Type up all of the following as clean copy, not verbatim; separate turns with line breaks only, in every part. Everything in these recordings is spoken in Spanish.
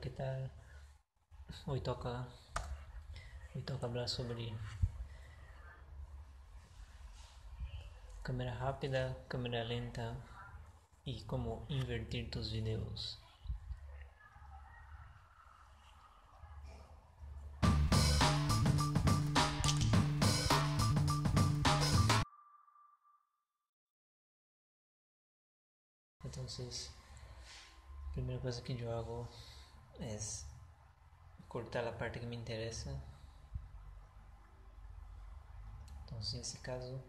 ¿qué tal? Hoy toca, hoy toca hablar sobre cámara rápida, cámara lenta y cómo invertir tus videos. Entonces, la primera cosa que yo hago es cortar la parte que me interesa. Entonces, en ese caso,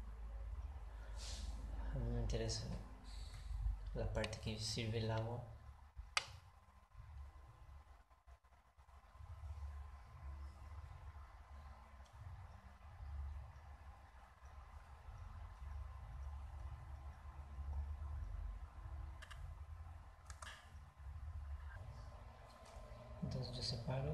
a mí me interesa la parte que sirve el agua. Entonces yo separo.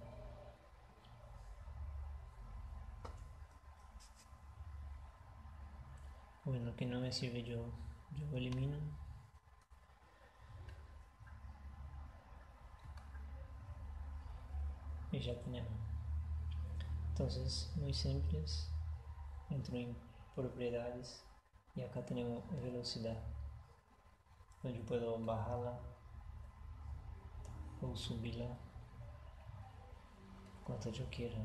Bueno, que no me sirve yo elimino. Y ya tenemos. Entonces, muy simples. Entro en propiedades y acá tenemos velocidad. Yo puedo bajarla o subirla cuanto yo quiera.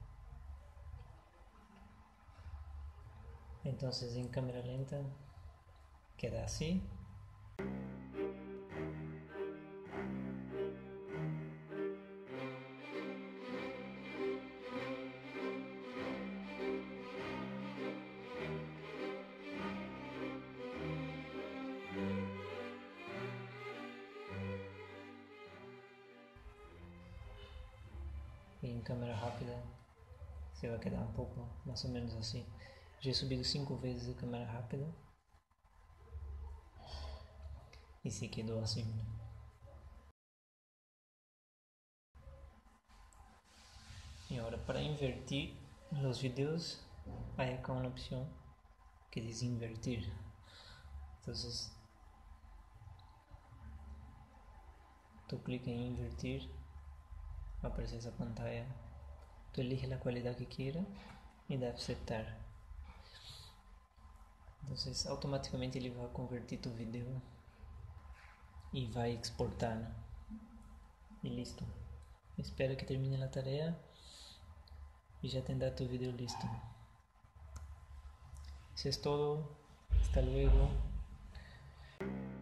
Entonces en cámara lenta queda así. Y en cámara rápida se va a quedar un poco más o menos así. Ya he subido 5 veces a cámara rápida y se quedó así. Y ahora para invertir los videos hay acá una opción que dice invertir. Entonces tú clicas en invertir, va a aparecer esa pantalla. Tú eliges la cualidad que quieras y da a aceptar. Entonces automáticamente ele vai convertir tu vídeo e vai exportar. E listo. Espero que termine a tarefa e já tendrá tu vídeo listo. Isso é todo. Hasta luego.